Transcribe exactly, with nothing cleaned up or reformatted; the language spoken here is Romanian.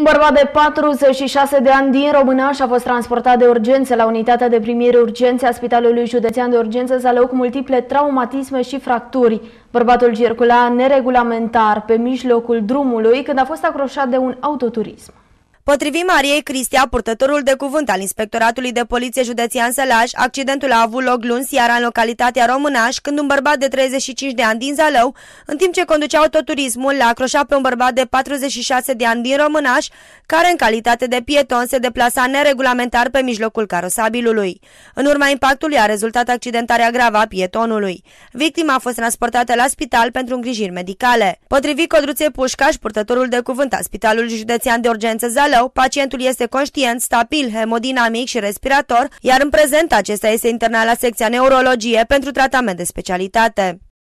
Un bărbat de patruzeci și șase de ani din Românaș a fost transportat de urgență la unitatea de primire urgențe a Spitalului Județean de Urgență Zalău cu multiple traumatisme și fracturi. Bărbatul circula neregulamentar pe mijlocul drumului când a fost acroșat de un autoturism. Potrivit Mariei Cristia, purtătorul de cuvânt al Inspectoratului de Poliție Județean Sălaș, accidentul a avut loc luni seara în localitatea Românaș, când un bărbat de treizeci și cinci de ani din Zalău, în timp ce conducea autoturismul, l-a acroșat pe un bărbat de patruzeci și șase de ani din Românaș, care în calitate de pieton se deplasa neregulamentar pe mijlocul carosabilului. În urma impactului a rezultat accidentarea gravă a pietonului. Victima a fost transportată la spital pentru îngrijiri medicale. Potrivit Codruței Pușcaș, purtătorul de cuvânt al Spitalului Județean de Urgență Zalău, pacientul este conștient, stabil, hemodinamic și respirator, iar în prezent acesta este internat la secția neurologie pentru tratament de specialitate.